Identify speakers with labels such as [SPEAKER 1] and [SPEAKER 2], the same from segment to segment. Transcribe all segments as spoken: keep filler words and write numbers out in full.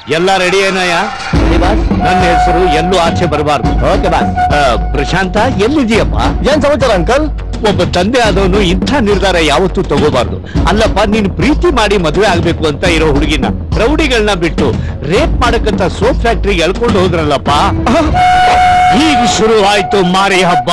[SPEAKER 1] ಎಲ್ಲ ರೆಡಿ ಏನಯ್ಯ? ನನ್ನ ಹೆಸರು ಎಲ್ಲೂ ಆಚೆ ಬರಬಾರ್ದು. Okay boss. ಪ್ರಶಾಂತ ಎಲ್ಲಿದೀಯಪ್ಪ?
[SPEAKER 2] ಏನ್ ಸಮಾಚಾರ ಅಂಕಲ್?
[SPEAKER 1] ಒಬ್ಬ ತಂದೆ ಆದವನು ಇಂಥ ನಿರ್ಧಾರ ಯಾವತ್ತೂ ತಗೋಬಾರ್ದು. ಅಲ್ಲಪ್ಪ, ನೀನ್ ಪ್ರೀತಿ ಮಾಡಿ ಮದುವೆ ಆಗ್ಬೇಕು ಅಂತ ಇರೋ ಹುಡುಗಿನ ರೌಡಿಗಳನ್ನ ಬಿಟ್ಟು ರೇಪ್ ಮಾಡಕ್ಕಂತ ಸೋಪ್ ಫ್ಯಾಕ್ಟ್ರಿಗೆ ಎಳ್ಕೊಂಡು ಹೋದ್ರಲ್ಲಪ್ಪ. ಈಗ ಶುರು ಆಯ್ತು ಮಾರಿ ಹಬ್ಬ.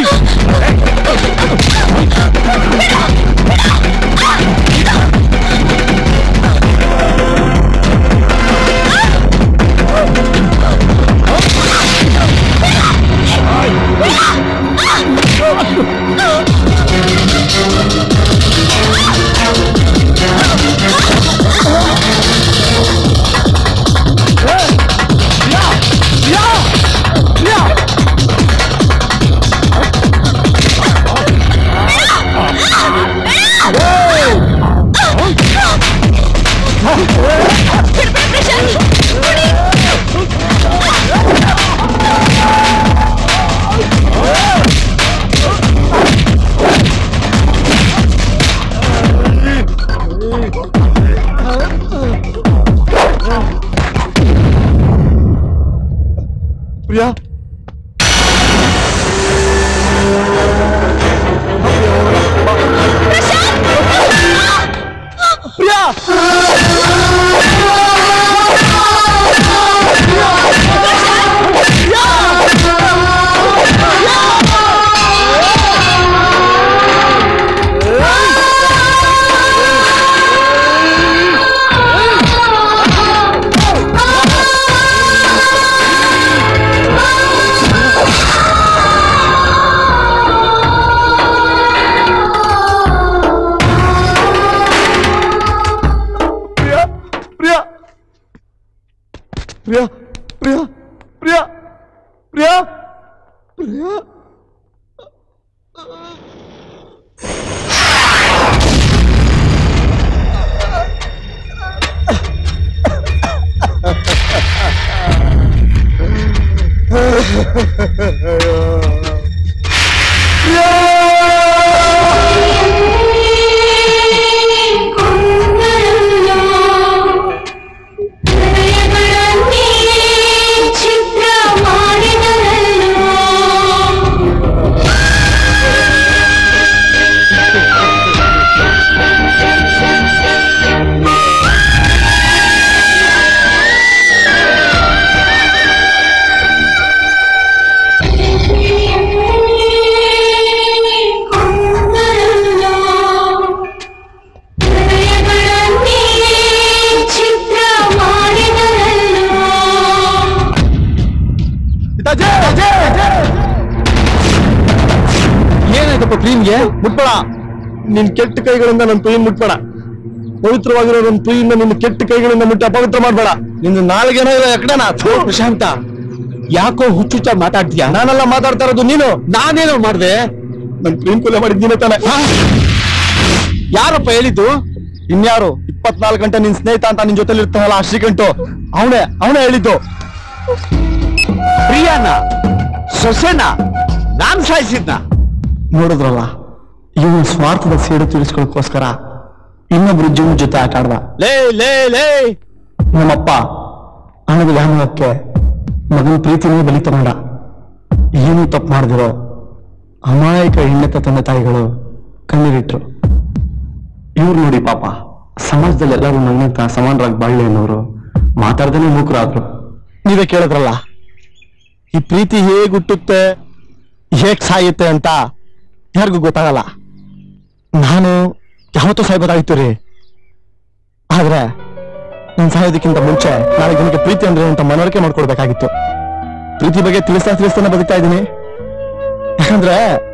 [SPEAKER 2] ಪ್ರಿಯಾ, ಪ್ರಿಯಾ, ಪ್ರಿಯಾ, ಪ್ರಿಯಾ, ಪ್ರಿಯಾ, ಪ್ರಿಯಾ, ಪ್ರಿಯಾ. ಏನಾಯ್ತಪ್ಪ ಪ್ರೀನ್ಗೆ? ಮುಟ್ಬೇಡ, ನಿನ್ ಕೆಟ್ಟ ಕೈಗಳಿಂದ ನನ್ನ ಪ್ರೀನ್ ಮುಟ್ಬೇಡ. ಪವಿತ್ರವಾಗಿರೋ ನನ್ನ ಪ್ರೀನ್ನ ನಿನ್ನ ಕೆಟ್ಟ ಕೈಗಳಿಂದ ಮುಟ್ಟಿ ಅಪವಿತ್ರ ಮಾಡ್ಬೇಡ. ನಿನ್ನ ನಾಲ್ಗೇನೋ ಇಲ್ಲ ಎಕ್ಕಡನ. ಪ್ರಶಾಂತ, ಯಾಕೋ ಹುಚ್ಚುಚ್ಚ ಮಾತಾಡ್ತೀಯ? ನಾನೆಲ್ಲ ಮಾತಾಡ್ತಾ ಇರೋದು ನೀನು. ನಾನೇನೋ ಮಾಡ್ದೆ? ನನ್ ಪ್ರೀನ್ ಕೊಲೆ ಮಾಡಿದ್ದೀನಿ ತಾನೆ. ಯಾರಪ್ಪ ಹೇಳಿದ್ದು? ಇನ್ಯಾರು? ಇಪ್ಪತ್ನಾಲ್ಕು ಗಂಟೆ ನಿನ್ ಸ್ನೇಹಿತ ಅಂತ ನಿನ್ ಜೊತೆಲಿ ಇರ್ತಾನಲ್ಲ ಆ ಶ್ರೀಕಂಠು, ಅವನೇ ಅವನೇ ಹೇಳಿದ್ದು.
[SPEAKER 1] ಪ್ರಿಯಾನ ಸೊಸೆನ ನಾನ್ ಸಾಯಿಸಿದ್ನ?
[SPEAKER 2] ನೋಡಿದ್ರಲ್ಲ, ಇವನು ಸ್ವಾರ್ಥದ ಸೇಡು ತಿಳಿಸ್ಕೊಳ್ಳೋಕೋಸ್ಕರ ಇನ್ನೊಬ್ರು ಜೀವನ ಜೊತೆ ಆಟ ಆಡ್ದ.
[SPEAKER 1] ಲೇ ಲೇ ಲೇ
[SPEAKER 2] ನಮ್ಮಪ್ಪ ಹಣದ ವ್ಯಾಮೋಹಕ್ಕೆ ಮಗನ ಪ್ರೀತಿನೇ ಬಲಿ ತಗೊಂಡ. ಏನು ತಪ್ಪು ಮಾಡಿದಿರೋ ಅಮಾಯಕ ಹೆಣ್ಣೆತ್ತ ತಂದೆ ತಾಯಿಗಳು ಕಣ್ಣೀರಿಟ್ರು. ಇವ್ರು ನೋಡಿ ಪಾಪ, ಸಮಾಜದಲ್ಲಿ ಎಲ್ಲರೂ ನನ್ನಂತ ಸಮಾನರಾಗಿ ಬಾಳ್ಲಿ ಅನ್ನೋರು ಮಾತಾಡ್ದೇನೆ ಮೂಕರಾದ್ರು. ನೀವೇ ಕೇಳಿದ್ರಲ್ಲ, ಈ ಪ್ರೀತಿ ಹೇಗ್ ಹುಟ್ಟುತ್ತೆ, ಹೇಗ್ ಸಾಯುತ್ತೆ ಅಂತ ಯಾರಿಗೂ ಗೊತ್ತಾಗಲ್ಲ. ನಾನು ಯಾವತ್ತೂ ಸಾಯ್ಬೋದಾಗಿತ್ತು ರೀ. ಆದ್ರೆ ನನ್ ಸಾಯೋದಕ್ಕಿಂತ ಮುಂಚೆ ನಾಳೆ ನನಗೆ ಪ್ರೀತಿ ಅಂದ್ರೆ ಅಂತ ಮನವರಿಕೆ ಮಾಡ್ಕೊಡ್ಬೇಕಾಗಿತ್ತು. ಪ್ರೀತಿ ಬಗ್ಗೆ ತಿಳಿಸ್ತಾ ತಿಳಿಸ್ತಾನೆ ಬದುಕ್ತಾ ಇದ್ದೀನಿ. ಯಾಕಂದ್ರೆ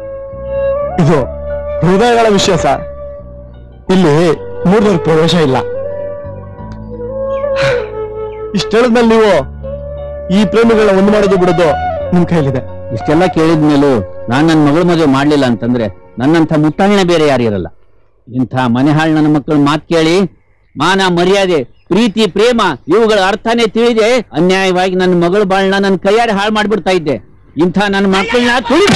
[SPEAKER 2] ಇದು ಹೃದಯಗಳ ವಿಷಯ ಸರ್. ಇಲ್ಲಿ ಮೂರನೇವ್ರ ಪ್ರವೇಶ ಇಲ್ಲ. ಇಷ್ಟ ಹೇಳಿದ್ಮೇಲೆ ನೀವು ಈ ಪ್ರೇಮಿಗಳನ್ನ ಒಂದು ಮಾಡೋದು ಬಿಡೋದು ನಿಮ್ ಕೈಲಿದೆ.
[SPEAKER 3] ಇಷ್ಟೆಲ್ಲ ಕೇಳಿದ್ಮೇಲೂ ನಾನ್ ನನ್ನ ಮಗಳ ಮದುವೆ ಮಾಡ್ಲಿಲ್ಲ ಅಂತಂದ್ರೆ ನನ್ನಂಥ ಮುಟ್ಟಾಣಿನ ಬೇರೆ ಯಾರು ಇರಲ್ಲ. ಇಂಥ ಮನೆ ಹಾಳು ನನ್ನ ಮಕ್ಕಳ ಮಾತು ಕೇಳಿ ಮಾನ ಮರ್ಯಾದೆ ಪ್ರೀತಿ ಪ್ರೇಮ ಇವುಗಳ ಅರ್ಥನೇ ತಿಳಿದೆ ಅನ್ಯಾಯವಾಗಿ ನನ್ನ ಮಗಳ ಬಾಳನ್ನ ನನ್ನ ಕೈಯಾರೆ ಹಾಳು ಮಾಡ್ಬಿಡ್ತಾ ಇದ್ದೆ. ಇಂಥ ನನ್ನ ಮಕ್ಕಳನ್ನ ತುಳಿ